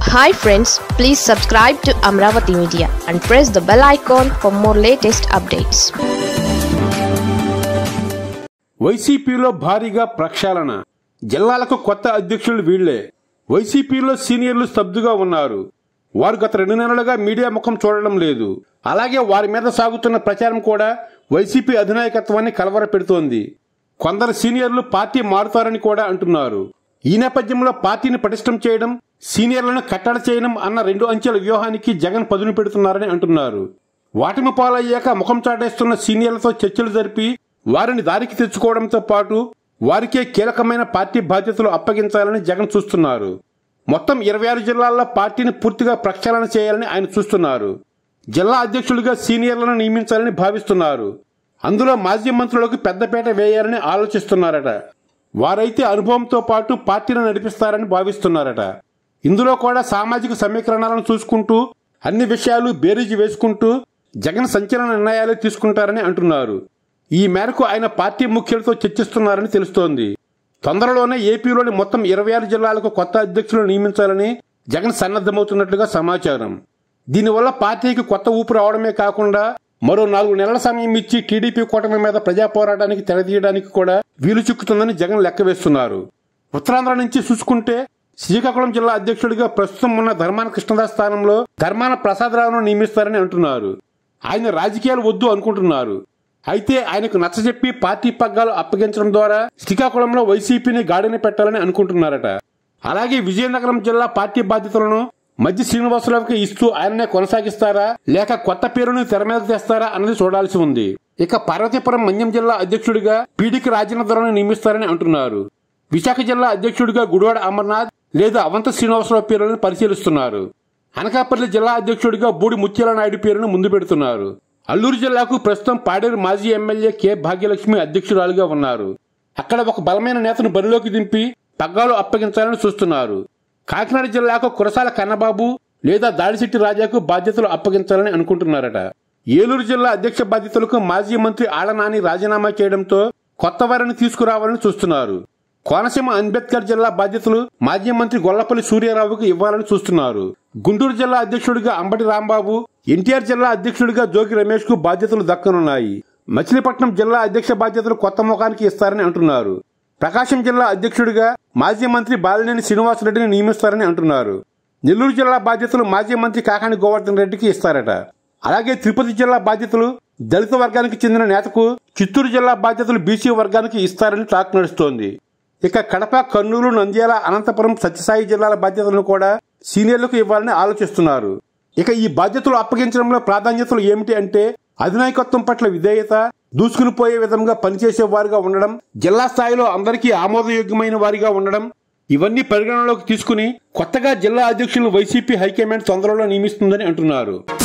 Hi friends, please subscribe to Amravati Media and press the bell icon for more latest updates. వైసీపీలో భారీగా ప్రక్షాళన. జిల్లాలకు కొత్త అధ్యక్షులు వీళ్లే. వైసీపీలో సీనియర్లు స్తబ్దుగా ఉన్నారు. వారు గత 2 నెలలుగా మీడియా ముఖం చూడడం లేదు. అలాగే వారి మీద సాగుతున్న ప్రచారం కూడా వైసీపీ అధినాయకత్వాన్ని కలవరపెడుతోంది. కొందరు సీనియర్లు పార్టీ మారుతారని కూడా అంటున్నారు. ఈ నేపథ్యంలో పార్టీని పటిష్టం చేయడం, సీనియర్లను కట్టడి చేయడం అన్న 2 అంచెల వ్యూహానికి జగన్ పదును పెడుతున్నారని అంటున్నారు. వాటిమి పాలయ్యాక ముఖం చాటేస్తున్న సీనియర్లతో చర్చలు జరిపి వారిని దారికి తెచ్చుకోవడంతో పాటు వారికే కీలకమైన పార్టీ బాధ్యతలు అప్పగించాలని జగన్ చూస్తున్నారు. మొత్తం 26 జిల్లాల్లో పార్టీని పూర్తిగా ప్రక్షాళన చేయాలని ఆయన చూస్తున్నారు. జిల్లా అధ్యక్షులుగా సీనియర్లను నియమించాలని భావిస్తున్నారు. అందులో మాజీ మంత్రులకు పెద్దపీట వేయాలని ఆలోచిస్తున్నారట. వారైతే అనుభవంతో పాటు పార్టీని నడిపిస్తారని భావిస్తున్నారట. ఇందులో కూడా సామాజిక సమీకరణాలను చూసుకుంటూ అన్ని విషయాలు బేరీజు వేసుకుంటూ జగన్ సంచలన నిర్ణయాలు తీసుకుంటారని అంటున్నారు. ఈ మేరకు ఆయన పార్టీ ముఖ్యులతో చర్చిస్తున్నారని తెలుస్తోంది. తొందరలోనే ఏపీలోని మొత్తం 26 జిల్లాలకు కొత్త అధ్యక్షులను నియమించాలని జగన్ సన్నద్ధమవుతున్నట్లుగా సమాచారం. దీనివల్ల పార్టీకి కొత్త ఊపు రావడమే కాకుండా మరో 4 నెలల సమయం ఇచ్చి టీడీపీ కూటమి మీద ప్రజా పోరాటానికి తెరదీయడానికి కూడా వీలు చిక్కుతుందని జగన్ లెక్క వేస్తున్నారు. ఉత్తరాంధ్ర నుంచి చూసుకుంటే శ్రీకాకుళం జిల్లా అధ్యక్షుడిగా ప్రస్తుతం ఉన్న ధర్మాన కృష్ణదాస్ స్థానంలో ధర్మాన ప్రసాదరావును నియమిస్తారని అంటున్నారు. ఆయన రాజకీయాలు వద్దు అనుకుంటున్నారు. అయితే ఆయనకు నచ్చజెప్పి పార్టీ పగ్గాలు అప్పగించడం ద్వారా శ్రీకాకుళంలో వైసీపీని గాడిన పెట్టాలని అనుకుంటున్నారట. అలాగే విజయనగరం జిల్లా పార్టీ బాధ్యతలను మధ్య శ్రీనివాసరావుకి ఇస్తూ ఆయననే కొనసాగిస్తారా లేక కొత్త పేరును తెర మీదకు తెస్తారా అన్నది చూడాల్సి ఉంది. ఇక పార్వతీపురం మన్యం జిల్లా అధ్యక్షుడిగా పీడికి రాజేంద్రను నియమిస్తారని అంటున్నారు. విశాఖ జిల్లా అధ్యక్షుడిగా గుడివాడ అమర్నాథ్ లేదా అవంత శ్రీనివాసరావు పేరును పరిశీలిస్తున్నారు. అనకాపల్లి జిల్లా అధ్యక్షుడిగా బూడి ముత్యాల నాయుడు పేరును ముందు పెడుతున్నారు. అల్లూరు జిల్లాకు ప్రస్తుతం పాడేరు మాజీ ఎమ్మెల్యే కె భాగ్యలక్ష్మి అధ్యక్షురాలుగా ఉన్నారు. అక్కడ ఒక బలమైన నేతను బరిలోకి దింపి పగ్గాలు అప్పగించాలని చూస్తున్నారు. కాకినాడ జిల్లాకు కురసాల కన్నబాబు లేదా దాడిశెట్టి రాజాకు బాధ్యతలు అప్పగించాలని అనుకుంటున్నారట. ఏలూరు జిల్లా అధ్యక్ష బాధ్యతలకు మాజీ మంత్రి ఆళ్లనాని రాజీనామా చేయడంతో కొత్త వారిని తీసుకురావాలని చూస్తున్నారు. కోనసీమ అంబేద్కర్ జిల్లా బాధ్యతలు మాజీ మంత్రి గొల్లపల్లి సూర్యారావుకు ఇవ్వాలని చూస్తున్నారు. గుంటూరు జిల్లా అధ్యక్షుడిగా అంబటి రాంబాబు, ఎన్టీఆర్ జిల్లా అధ్యక్షుడిగా జోగి రమేష్ కు బాధ్యతలు దక్కనున్నాయి. మచిలీపట్నం జిల్లా అధ్యక్ష బాధ్యతలు కొత్త ముఖానికి ఇస్తారని అంటున్నారు. ప్రకాశం జిల్లా అధ్యక్షుడిగా మాజీ మంత్రి బాలినేని శ్రీనివాసరెడ్డిని నియమిస్తారని అంటున్నారు. నెల్లూరు జిల్లా బాధ్యతలు మాజీ మంత్రి కాకాని గోవర్ధన్ రెడ్డికి ఇస్తారట. అలాగే తిరుపతి జిల్లా బాధ్యతలు దళిత వర్గానికి చెందిన నేతకు, చిత్తూరు జిల్లా బాధ్యతలు బీసీ వర్గానికి ఇస్తారని టాక్ నడుస్తోంది. ఇక కడప, కర్నూలు, నంద్యాల, అనంతపురం, సత్యసాయి జిల్లాల బాధ్యతలను కూడా సీనియర్లకు ఇవ్వాలని ఆలోచిస్తున్నారు. ఇక ఈ బాధ్యతలు అప్పగించడంలో ప్రాధాన్యతలు ఏమిటి అంటే అధినాయకత్వం పట్ల విధేయత, దూసుకుని పోయే విధంగా పనిచేసే వారిగా ఉండడం, జిల్లా స్థాయిలో అందరికీ ఆమోదయోగ్యమైన వారిగా ఉండడం, ఇవన్నీ పరిగణనలోకి తీసుకుని కొత్తగా జిల్లా అధ్యక్షులను వైసీపీ హైకమాండ్ తొందరలో నియమిస్తుందని అంటున్నారు.